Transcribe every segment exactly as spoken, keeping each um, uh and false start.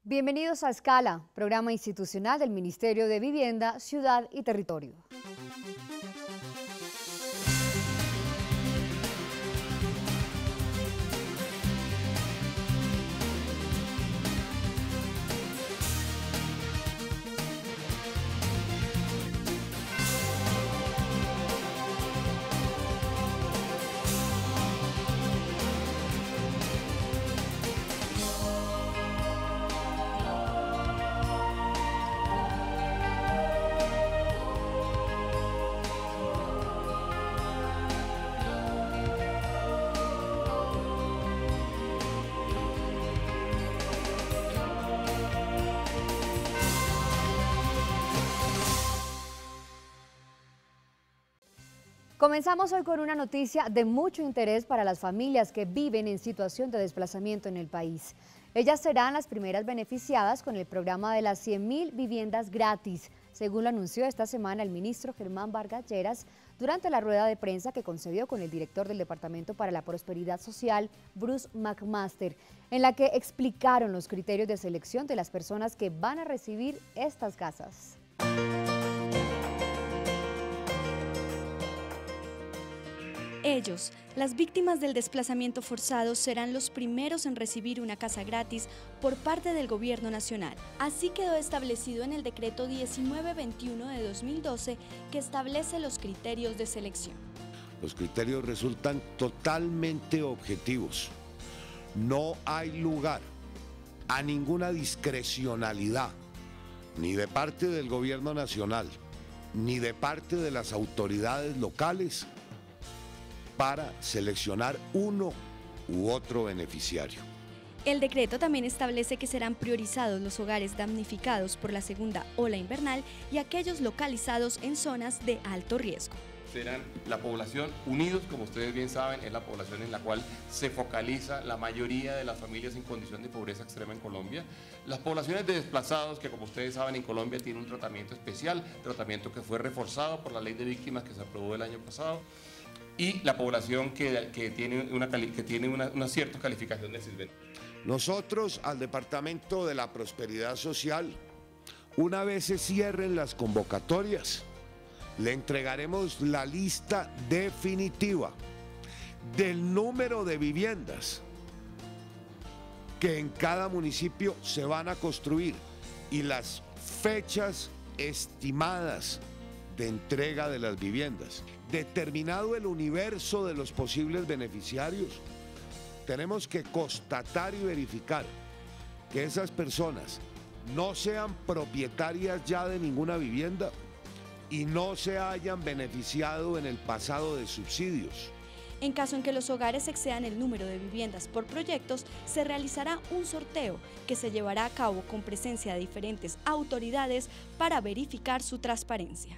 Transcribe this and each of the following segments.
Bienvenidos a Escala, programa institucional del Ministerio de Vivienda, Ciudad y Territorio. Comenzamos hoy con una noticia de mucho interés para las familias que viven en situación de desplazamiento en el país. Ellas serán las primeras beneficiadas con el programa de las cien mil viviendas gratis, según lo anunció esta semana el ministro Germán Vargas Lleras durante la rueda de prensa que concedió con el director del Departamento para la Prosperidad Social, Bruce McMaster, en la que explicaron los criterios de selección de las personas que van a recibir estas casas. Ellos, las víctimas del desplazamiento forzado, serán los primeros en recibir una casa gratis por parte del Gobierno Nacional. Así quedó establecido en el decreto diecinueve veintiuno de dos mil doce que establece los criterios de selección. Los criterios resultan totalmente objetivos. No hay lugar a ninguna discrecionalidad, ni de parte del Gobierno Nacional, ni de parte de las autoridades locales, para seleccionar uno u otro beneficiario. El decreto también establece que serán priorizados los hogares damnificados por la segunda ola invernal y aquellos localizados en zonas de alto riesgo. Serán la población unidos, como ustedes bien saben, es la población en la cual se focaliza la mayoría de las familias en condición de pobreza extrema en Colombia. Las poblaciones de desplazados, que como ustedes saben en Colombia tienen un tratamiento especial, tratamiento que fue reforzado por la ley de víctimas que se aprobó el año pasado, y la población que, que tiene, una, que tiene una, una cierta calificación de SISBEN. Nosotros al Departamento de la Prosperidad Social, una vez se cierren las convocatorias, le entregaremos la lista definitiva del número de viviendas que en cada municipio se van a construir y las fechas estimadas de entrega de las viviendas. Determinado el universo de los posibles beneficiarios, tenemos que constatar y verificar que esas personas no sean propietarias ya de ninguna vivienda y no se hayan beneficiado en el pasado de subsidios. En caso en que los hogares excedan el número de viviendas por proyectos, se realizará un sorteo que se llevará a cabo con presencia de diferentes autoridades para verificar su transparencia.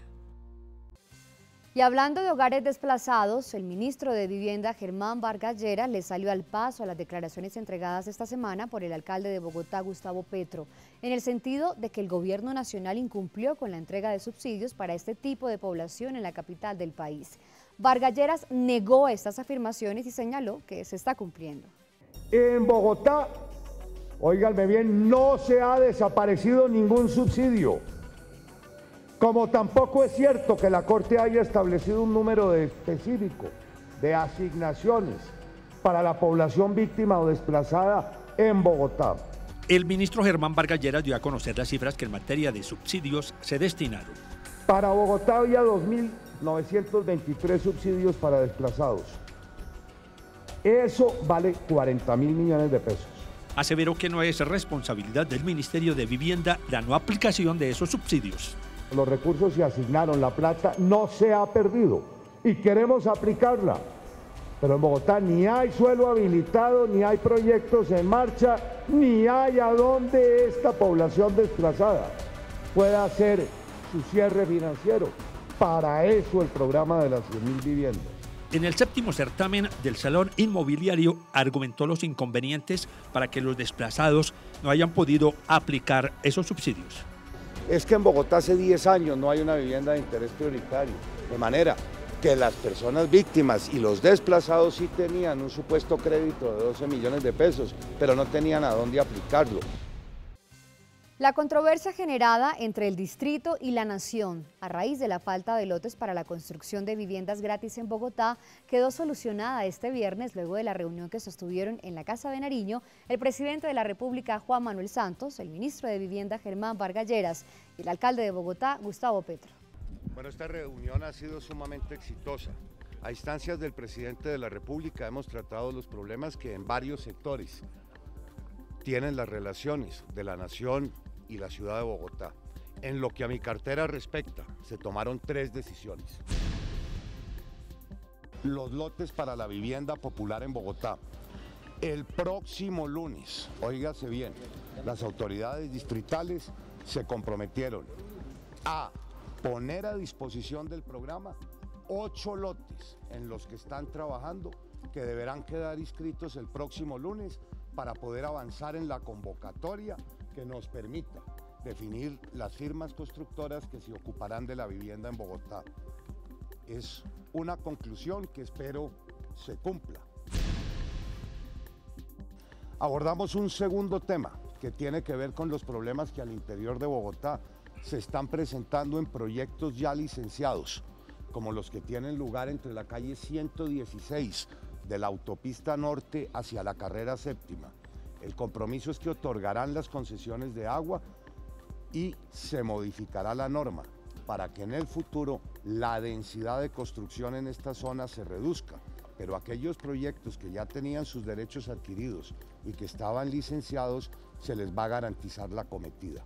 Y hablando de hogares desplazados, el ministro de Vivienda, Germán Vargas Lleras, le salió al paso a las declaraciones entregadas esta semana por el alcalde de Bogotá, Gustavo Petro, en el sentido de que el Gobierno Nacional incumplió con la entrega de subsidios para este tipo de población en la capital del país. Vargas Lleras negó estas afirmaciones y señaló que se está cumpliendo. En Bogotá, óiganme bien, no se ha desaparecido ningún subsidio. Como tampoco es cierto que la Corte haya establecido un número de específico de asignaciones para la población víctima o desplazada en Bogotá. El ministro Germán Vargas Lleras dio a conocer las cifras que en materia de subsidios se destinaron. Para Bogotá había dos mil novecientos veintitrés subsidios para desplazados. Eso vale cuarenta mil millones de pesos. Aseveró que no es responsabilidad del Ministerio de Vivienda la no aplicación de esos subsidios. Los recursos se asignaron, la plata no se ha perdido y queremos aplicarla. Pero en Bogotá ni hay suelo habilitado, ni hay proyectos en marcha, ni hay a dónde esta población desplazada pueda hacer su cierre financiero. Para eso el programa de las cien mil viviendas. En el séptimo certamen del Salón Inmobiliario argumentó los inconvenientes para que los desplazados no hayan podido aplicar esos subsidios. Es que en Bogotá hace diez años no hay una vivienda de interés prioritario, de manera que las personas víctimas y los desplazados sí tenían un supuesto crédito de doce millones de pesos, pero no tenían a dónde aplicarlo. La controversia generada entre el distrito y la nación a raíz de la falta de lotes para la construcción de viviendas gratis en Bogotá quedó solucionada este viernes luego de la reunión que sostuvieron en la Casa de Nariño el presidente de la República Juan Manuel Santos, el ministro de Vivienda Germán Vargas Lleras y el alcalde de Bogotá Gustavo Petro. Bueno, esta reunión ha sido sumamente exitosa. A instancias del presidente de la República hemos tratado los problemas que en varios sectores tienen las relaciones de la nación y la ciudad de Bogotá. En lo que a mi cartera respecta, se tomaron tres decisiones. Los lotes para la vivienda popular en Bogotá. El próximo lunes, óigase bien, las autoridades distritales se comprometieron a poner a disposición del programa ocho lotes en los que están trabajando que deberán quedar inscritos el próximo lunes para poder avanzar en la convocatoria que nos permita definir las firmas constructoras que se ocuparán de la vivienda en Bogotá. Es una conclusión que espero se cumpla. Abordamos un segundo tema que tiene que ver con los problemas que al interior de Bogotá se están presentando en proyectos ya licenciados, como los que tienen lugar entre la calle ciento dieciséis de la autopista norte hacia la carrera séptima. El compromiso es que otorgarán las concesiones de agua y se modificará la norma para que en el futuro la densidad de construcción en esta zona se reduzca, pero aquellos proyectos que ya tenían sus derechos adquiridos y que estaban licenciados, se les va a garantizar la cometida.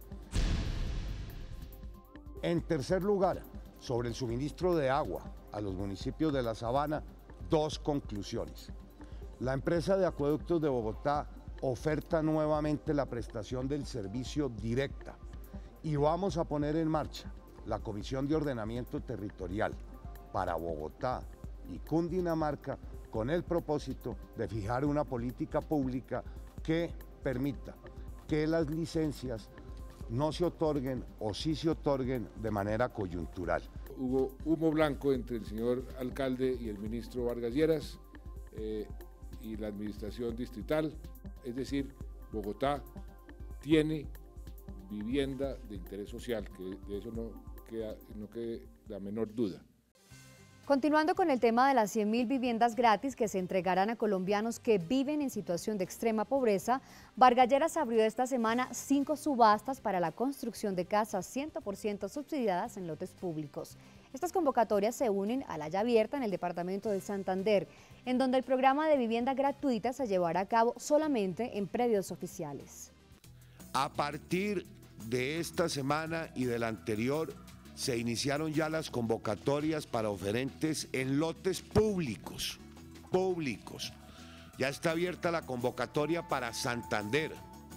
En tercer lugar, sobre el suministro de agua a los municipios de La Sabana, dos conclusiones. La empresa de acueductos de Bogotá oferta nuevamente la prestación del servicio directa y vamos a poner en marcha la Comisión de Ordenamiento Territorial para Bogotá y Cundinamarca con el propósito de fijar una política pública que permita que las licencias no se otorguen o sí se otorguen de manera coyuntural. Hubo humo blanco entre el señor alcalde y el ministro Vargas Lleras eh, y la administración distrital, es decir, Bogotá tiene vivienda de interés social, que de eso no queda, no quede la menor duda. Continuando con el tema de las cien mil viviendas gratis que se entregarán a colombianos que viven en situación de extrema pobreza, Vargas Lleras abrió esta semana cinco subastas para la construcción de casas cien por ciento subsidiadas en lotes públicos. Estas convocatorias se unen a la ya abierta en el departamento de Santander, en donde el programa de vivienda gratuita se llevará a cabo solamente en predios oficiales. A partir de esta semana y de la anterior, se iniciaron ya las convocatorias para oferentes en lotes públicos, públicos. Ya está abierta la convocatoria para Santander.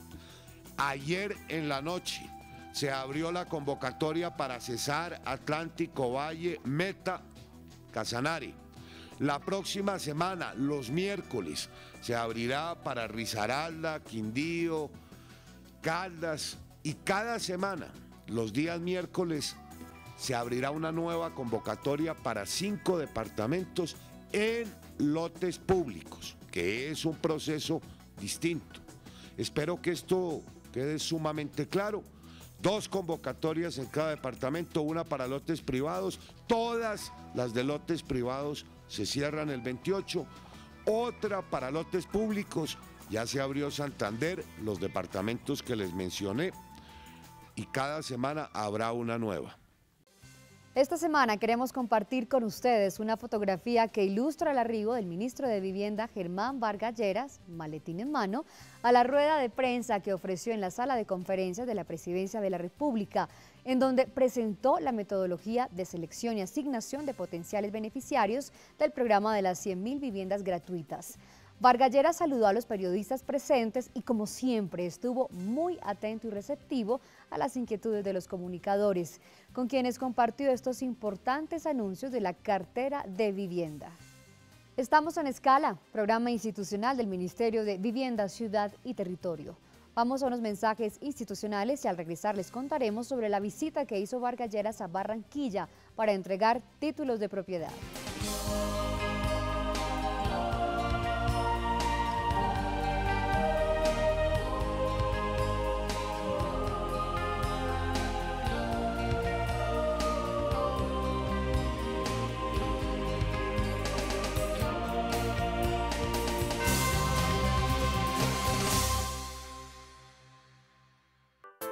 Ayer en la noche se abrió la convocatoria para Cesar, Atlántico, Valle, Meta, Casanare. La próxima semana, los miércoles, se abrirá para Risaralda, Quindío, Caldas y cada semana, los días miércoles, se abrirá una nueva convocatoria para cinco departamentos en lotes públicos, que es un proceso distinto. Espero que esto quede sumamente claro. Dos convocatorias en cada departamento, una para lotes privados, todas las de lotes privados se cierran el veintiocho, otra para lotes públicos, ya se abrió Santander, los departamentos que les mencioné, y cada semana habrá una nueva. Esta semana queremos compartir con ustedes una fotografía que ilustra el arribo del ministro de Vivienda Germán Vargas Lleras, maletín en mano, a la rueda de prensa que ofreció en la sala de conferencias de la Presidencia de la República, en donde presentó la metodología de selección y asignación de potenciales beneficiarios del programa de las cien mil viviendas gratuitas. Vargas Lleras saludó a los periodistas presentes y, como siempre, estuvo muy atento y receptivo a las inquietudes de los comunicadores, con quienes compartió estos importantes anuncios de la cartera de vivienda. Estamos en Escala, programa institucional del Ministerio de Vivienda, Ciudad y Territorio. Vamos a unos mensajes institucionales y al regresar les contaremos sobre la visita que hizo Vargas Lleras a Barranquilla para entregar títulos de propiedad.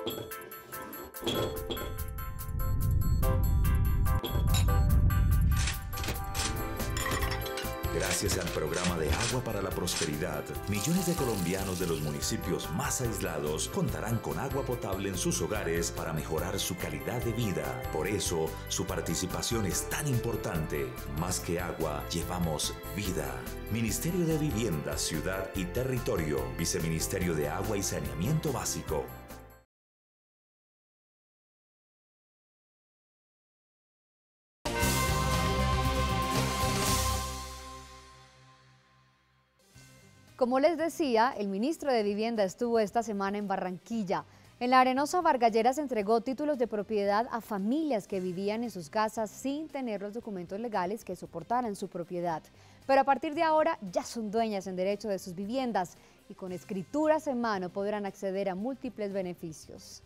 Gracias al programa de Agua para la Prosperidad, millones de colombianos de los municipios más aislados contarán con agua potable en sus hogares para mejorar su calidad de vida. Por eso, su participación es tan importante. Más que agua, llevamos vida. Ministerio de Vivienda, Ciudad y Territorio. Viceministerio de Agua y Saneamiento Básico. Como les decía, el ministro de Vivienda estuvo esta semana en Barranquilla. En la Arenosa, Vargas Lleras entregó títulos de propiedad a familias que vivían en sus casas sin tener los documentos legales que soportaran su propiedad. Pero a partir de ahora ya son dueñas en derecho de sus viviendas y con escrituras en mano podrán acceder a múltiples beneficios.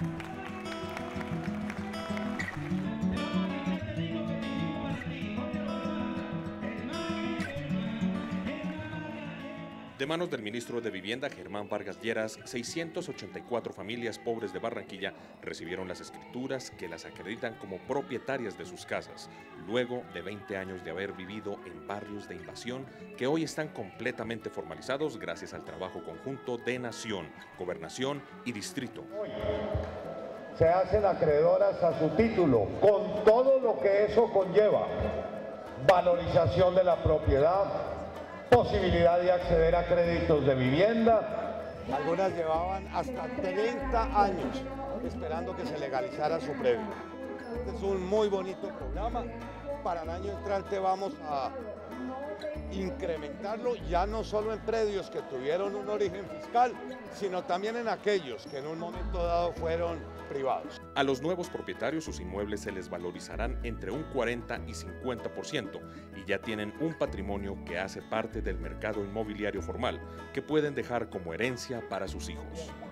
De manos del ministro de Vivienda, Germán Vargas Lleras, seiscientas ochenta y cuatro familias pobres de Barranquilla recibieron las escrituras que las acreditan como propietarias de sus casas, luego de veinte años de haber vivido en barrios de invasión que hoy están completamente formalizados gracias al trabajo conjunto de Nación, Gobernación y Distrito. Se hacen acreedoras a su título, con todo lo que eso conlleva: valorización de la propiedad, posibilidad de acceder a créditos de vivienda. Algunas llevaban hasta treinta años esperando que se legalizara su previo. Este es un muy bonito programa. Para el año entrante vamos a incrementarlo ya no solo en predios que tuvieron un origen fiscal, sino también en aquellos que en un momento dado fueron privados. A los nuevos propietarios sus inmuebles se les valorizarán entre un cuarenta y cincuenta por ciento y ya tienen un patrimonio que hace parte del mercado inmobiliario formal que pueden dejar como herencia para sus hijos.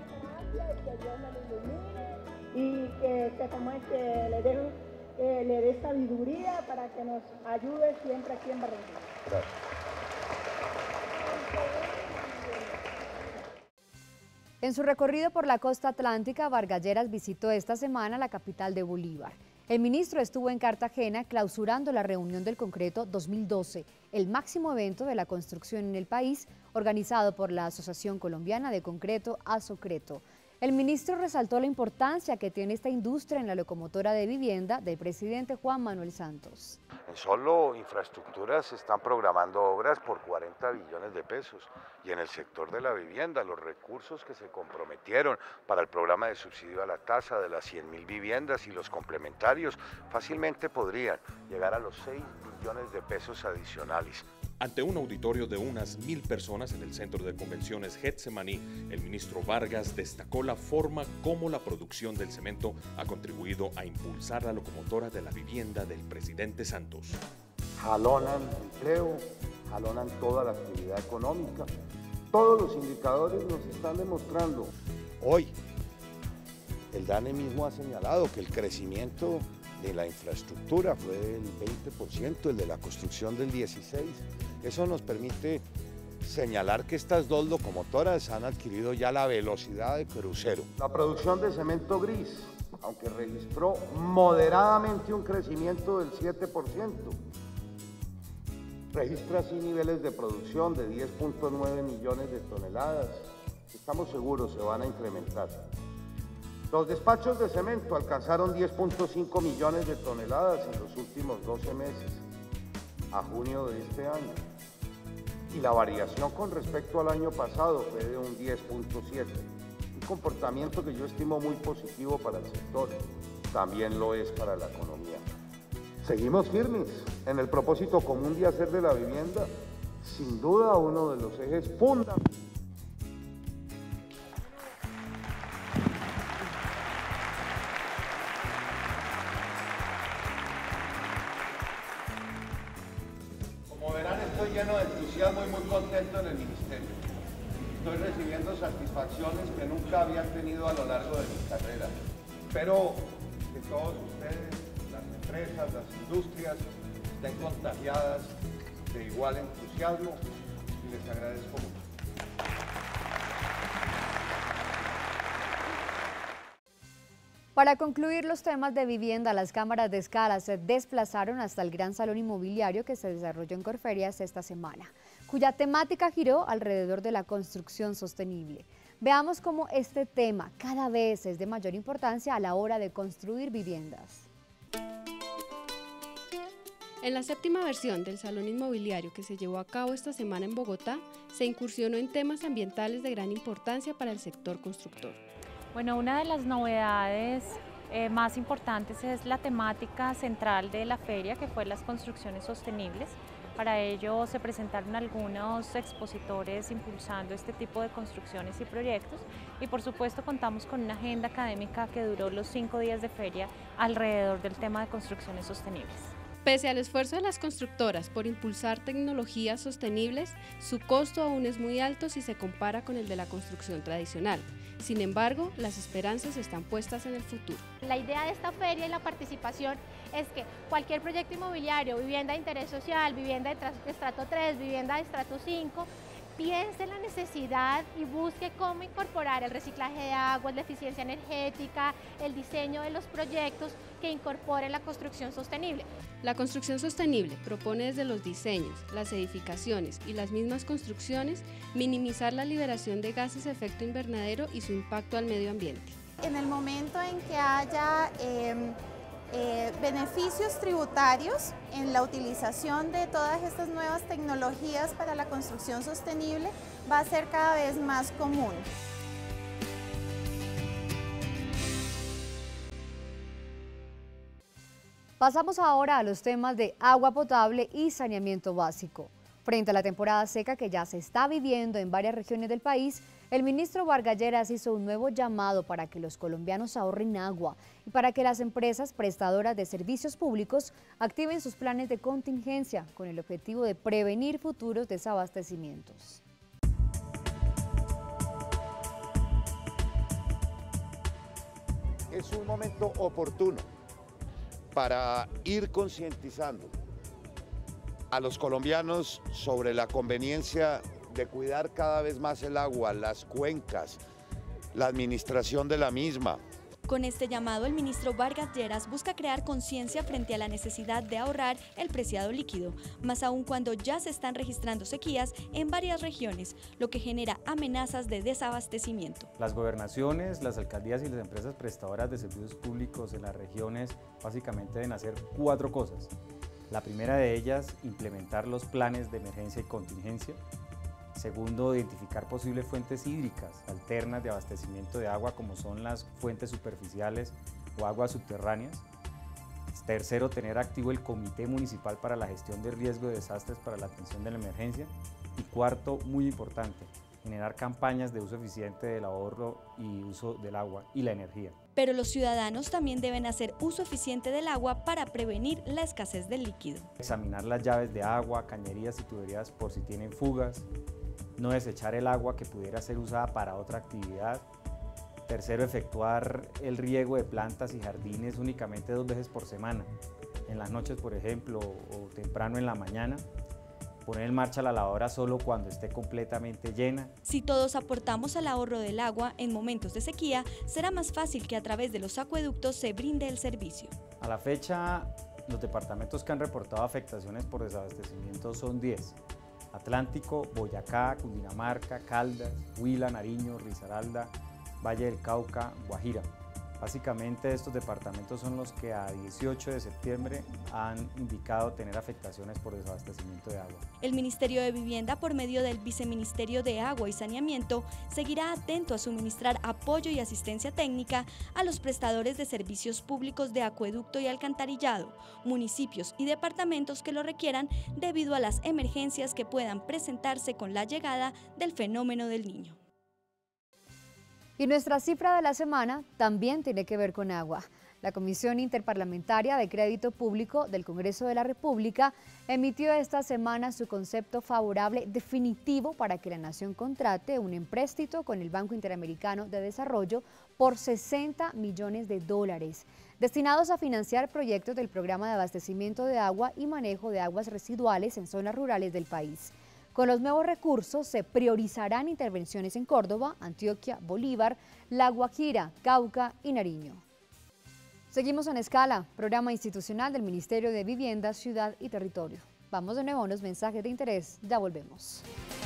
Y que, que, como es, que le dé eh, le dé sabiduría para que nos ayude siempre aquí en Barranquilla. Gracias. En su recorrido por la costa atlántica, Vargas Lleras visitó esta semana la capital de Bolívar. El ministro estuvo en Cartagena clausurando la reunión del Concreto dos mil doce, el máximo evento de la construcción en el país, organizado por la Asociación Colombiana de Concreto, Asocreto. El ministro resaltó la importancia que tiene esta industria en la locomotora de vivienda del presidente Juan Manuel Santos. En solo infraestructuras se están programando obras por cuarenta billones de pesos y en el sector de la vivienda los recursos que se comprometieron para el programa de subsidio a la tasa de las cien mil viviendas y los complementarios fácilmente podrían llegar a los seis billones de pesos adicionales. Ante un auditorio de unas mil personas en el Centro de Convenciones Getsemaní, el ministro Vargas destacó la forma como la producción del cemento ha contribuido a impulsar la locomotora de la vivienda del presidente Santos. Jalonan empleo, jalonan toda la actividad económica. Todos los indicadores nos están demostrando. Hoy, el DANE mismo ha señalado que el crecimiento de la infraestructura fue del veinte por ciento, el de la construcción del dieciséis por ciento. Eso nos permite señalar que estas dos locomotoras han adquirido ya la velocidad de crucero. La producción de cemento gris, aunque registró moderadamente un crecimiento del siete por ciento, registra así niveles de producción de diez punto nueve millones de toneladas. Estamos seguros se van a incrementar. Los despachos de cemento alcanzaron diez punto cinco millones de toneladas en los últimos doce meses, a junio de este año. Y la variación con respecto al año pasado fue de un diez punto siete, un comportamiento que yo estimo muy positivo para el sector, también lo es para la economía. Seguimos firmes en el propósito común de hacer de la vivienda, sin duda, uno de los ejes fundamentales. Estoy lleno de entusiasmo y muy contento en el ministerio. Estoy recibiendo satisfacciones que nunca había tenido a lo largo de mi carrera. Espero que todos ustedes, las empresas, las industrias, estén contagiadas de igual entusiasmo y les agradezco mucho. Para concluir los temas de vivienda, las cámaras de escala se desplazaron hasta el gran salón inmobiliario que se desarrolló en Corferias esta semana, cuya temática giró alrededor de la construcción sostenible. Veamos cómo este tema cada vez es de mayor importancia a la hora de construir viviendas. En la séptima versión del Salón Inmobiliario que se llevó a cabo esta semana en Bogotá, se incursionó en temas ambientales de gran importancia para el sector constructor. Bueno, una de las novedades eh, más importantes es la temática central de la feria, que fue las construcciones sostenibles. Para ello se presentaron algunos expositores impulsando este tipo de construcciones y proyectos y por supuesto contamos con una agenda académica que duró los cinco días de feria alrededor del tema de construcciones sostenibles. Pese al esfuerzo de las constructoras por impulsar tecnologías sostenibles, su costo aún es muy alto si se compara con el de la construcción tradicional. Sin embargo, las esperanzas están puestas en el futuro. La idea de esta feria y la participación es que cualquier proyecto inmobiliario, vivienda de interés social, vivienda de estrato tres, vivienda de estrato cinco, piense en la necesidad y busque cómo incorporar el reciclaje de aguas, la eficiencia energética, el diseño de los proyectos que incorporen la construcción sostenible. La construcción sostenible propone desde los diseños, las edificaciones y las mismas construcciones minimizar la liberación de gases de efecto invernadero y su impacto al medio ambiente. En el momento en que haya eh, Eh, beneficios tributarios en la utilización de todas estas nuevas tecnologías para la construcción sostenible, va a ser cada vez más común. Pasamos ahora a los temas de agua potable y saneamiento básico. Frente a la temporada seca que ya se está viviendo en varias regiones del país, el ministro Vargas Lleras hizo un nuevo llamado para que los colombianos ahorren agua y para que las empresas prestadoras de servicios públicos activen sus planes de contingencia con el objetivo de prevenir futuros desabastecimientos. Es un momento oportuno para ir concientizando a los colombianos sobre la conveniencia de cuidar cada vez más el agua, las cuencas, la administración de la misma. Con este llamado, el ministro Vargas Lleras busca crear conciencia frente a la necesidad de ahorrar el preciado líquido, más aún cuando ya se están registrando sequías en varias regiones, lo que genera amenazas de desabastecimiento. Las gobernaciones, las alcaldías y las empresas prestadoras de servicios públicos en las regiones básicamente deben hacer cuatro cosas. La primera de ellas, implementar los planes de emergencia y contingencia. Segundo, identificar posibles fuentes hídricas alternas de abastecimiento de agua como son las fuentes superficiales o aguas subterráneas. Tercero, tener activo el Comité Municipal para la Gestión de Riesgo de Desastres para la atención de la emergencia. Y cuarto, muy importante, generar campañas de uso eficiente del ahorro y uso del agua y la energía. Pero los ciudadanos también deben hacer uso eficiente del agua para prevenir la escasez del líquido. Examinar las llaves de agua, cañerías y tuberías por si tienen fugas. No desechar el agua que pudiera ser usada para otra actividad. Tercero, efectuar el riego de plantas y jardines únicamente dos veces por semana, en las noches por ejemplo o temprano en la mañana. Poner en marcha la lavadora solo cuando esté completamente llena. Si todos aportamos al ahorro del agua en momentos de sequía, será más fácil que a través de los acueductos se brinde el servicio. A la fecha, los departamentos que han reportado afectaciones por desabastecimiento son diez. Atlántico, Boyacá, Cundinamarca, Caldas, Huila, Nariño, Risaralda, Valle del Cauca, Guajira. Básicamente estos departamentos son los que a dieciocho de septiembre han indicado tener afectaciones por desabastecimiento de agua. El Ministerio de Vivienda, por medio del Viceministerio de Agua y Saneamiento, seguirá atento a suministrar apoyo y asistencia técnica a los prestadores de servicios públicos de acueducto y alcantarillado, municipios y departamentos que lo requieran debido a las emergencias que puedan presentarse con la llegada del fenómeno del Niño. Y nuestra cifra de la semana también tiene que ver con agua. La Comisión Interparlamentaria de Crédito Público del Congreso de la República emitió esta semana su concepto favorable definitivo para que la Nación contrate un empréstito con el Banco Interamericano de Desarrollo por sesenta millones de dólares, destinados a financiar proyectos del Programa de Abastecimiento de Agua y Manejo de Aguas Residuales en zonas rurales del país. Con los nuevos recursos se priorizarán intervenciones en Córdoba, Antioquia, Bolívar, La Guajira, Cauca y Nariño. Seguimos en Escala, programa institucional del Ministerio de Vivienda, Ciudad y Territorio. Vamos de nuevo a unos mensajes de interés, ya volvemos.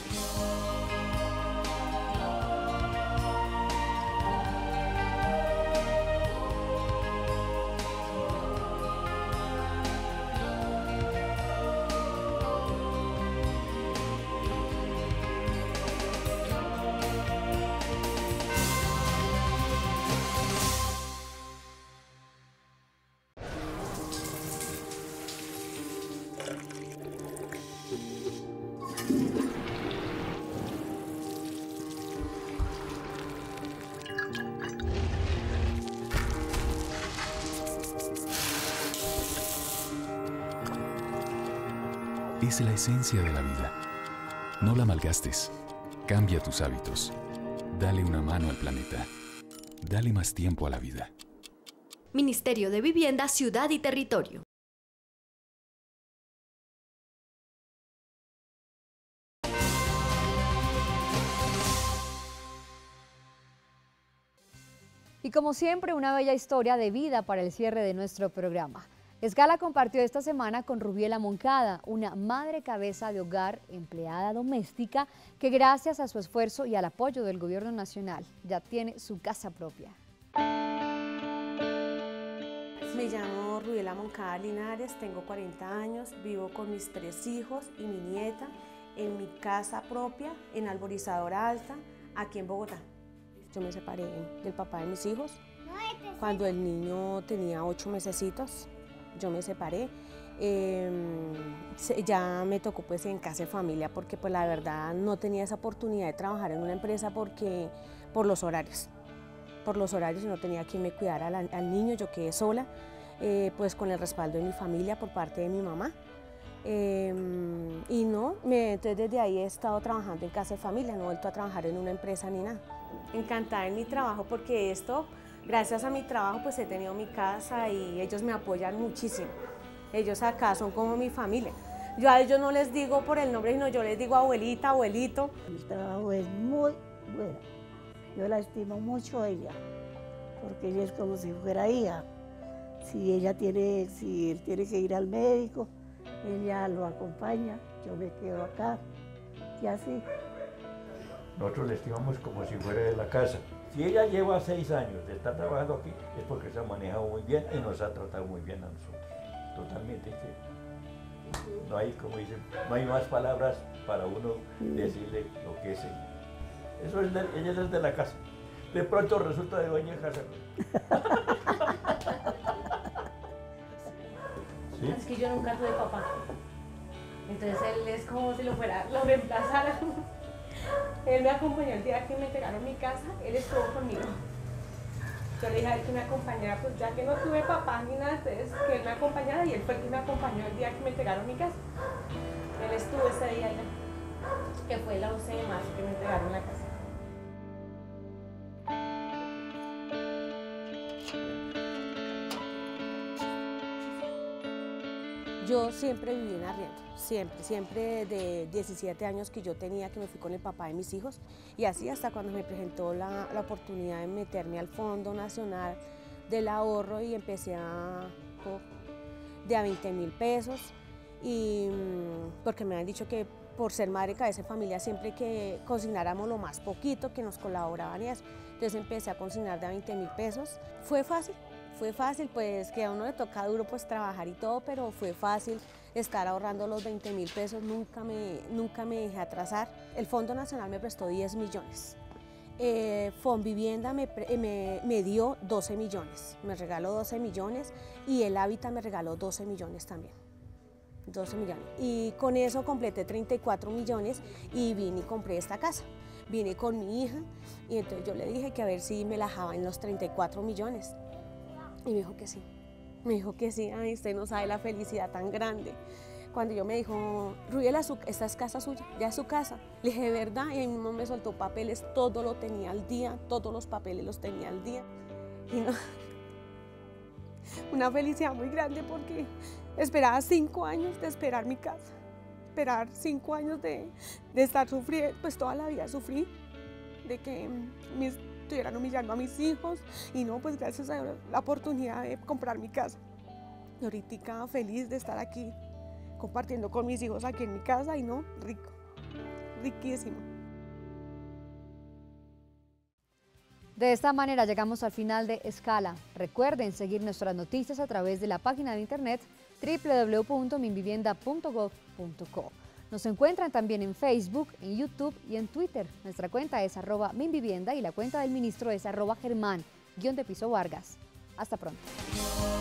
Es la esencia de la vida. No la malgastes. Cambia tus hábitos. Dale una mano al planeta. Dale más tiempo a la vida. Ministerio de Vivienda, Ciudad y Territorio. Y como siempre, una bella historia de vida para el cierre de nuestro programa. Escala compartió esta semana con Rubiela Moncada, una madre cabeza de hogar, empleada doméstica, que gracias a su esfuerzo y al apoyo del Gobierno Nacional ya tiene su casa propia. Me llamo Rubiela Moncada Linares, tengo cuarenta años, vivo con mis tres hijos y mi nieta en mi casa propia en Arborizadora Alta, aquí en Bogotá. Yo me separé del papá de mis hijos cuando el niño tenía ocho mesecitos. Yo me separé, eh, ya me tocó pues en casa de familia porque pues la verdad no tenía esa oportunidad de trabajar en una empresa porque por los horarios, por los horarios no tenía quien me cuidara al, al niño, yo quedé sola, eh, pues con el respaldo de mi familia por parte de mi mamá. Eh, y no, me, entonces desde ahí he estado trabajando en casa de familia, no he vuelto a trabajar en una empresa ni nada. Encantada en mi trabajo porque esto, gracias a mi trabajo pues he tenido mi casa y ellos me apoyan muchísimo. Ellos acá son como mi familia. Yo a ellos no les digo por el nombre, sino yo les digo abuelita, abuelito. El trabajo es muy bueno. Yo la estimo mucho a ella, porque ella es como si fuera hija. Si ella tiene, si él tiene que ir al médico, ella lo acompaña, yo me quedo acá y así. Nosotros la estimamos como si fuera de la casa. Si ella lleva seis años de estar trabajando aquí, es porque se ha manejado muy bien y nos ha tratado muy bien a nosotros. Totalmente. No hay, como dicen, no hay más palabras para uno decirle lo que es ella. Eso es de, ella es de la casa. De pronto resulta de dueña de casa. ¿Sí? Es que yo nunca tuve papá. Entonces él es como si lo fuera, lo reemplazara. Él me acompañó el día que me entregaron mi casa, él estuvo conmigo. Yo le dije a él que me acompañara, pues ya que no tuve papá ni nada, entonces que él me acompañara y él fue el que me acompañó el día que me entregaron mi casa. Él estuvo ese día allá, que fue el once de marzo que me entregaron la casa. Yo siempre viví en arriendo, siempre, siempre de diecisiete años que yo tenía que me fui con el papá de mis hijos y así hasta cuando me presentó la, la oportunidad de meterme al Fondo Nacional del Ahorro y empecé a, de a veinte mil pesos y porque me han dicho que por ser madre cabeza de familia siempre que consignáramos lo más poquito que nos colaboraban y eso, entonces empecé a consignar de a veinte mil pesos, fue fácil. Fue fácil, pues que a uno le toca duro pues trabajar y todo, pero fue fácil estar ahorrando los veinte mil pesos, nunca me, nunca me dejé atrasar. El Fondo Nacional me prestó diez millones, eh, Fonvivienda me, me, me dio doce millones, me regaló doce millones y el Hábitat me regaló doce millones también, doce millones. Y con eso completé treinta y cuatro millones y vine y compré esta casa. Vine con mi hija y entonces yo le dije que a ver si me la dejaba en los treinta y cuatro millones. Y me dijo que sí, me dijo que sí, ay, usted no sabe la felicidad tan grande. Cuando yo me dijo, Rubiela, esta es casa suya, ya es su casa. Le dije, ¿de verdad? Y ahí mismo me soltó papeles, todo lo tenía al día, todos los papeles los tenía al día. Y no, una felicidad muy grande porque esperaba cinco años de esperar mi casa, esperar cinco años de, de estar sufriendo, pues toda la vida sufrí, de que mis estuvieran humillando a mis hijos y no, pues gracias a la oportunidad de comprar mi casa. Y ahorita feliz de estar aquí compartiendo con mis hijos aquí en mi casa y no, rico, riquísimo. De esta manera llegamos al final de Escala. Recuerden seguir nuestras noticias a través de la página de internet doble u doble u doble u punto minvivienda punto gov punto co. Nos encuentran también en Facebook, en YouTube y en Twitter. Nuestra cuenta es arroba minvivienda y la cuenta del ministro es arroba germán, guión de piso Vargas. Hasta pronto.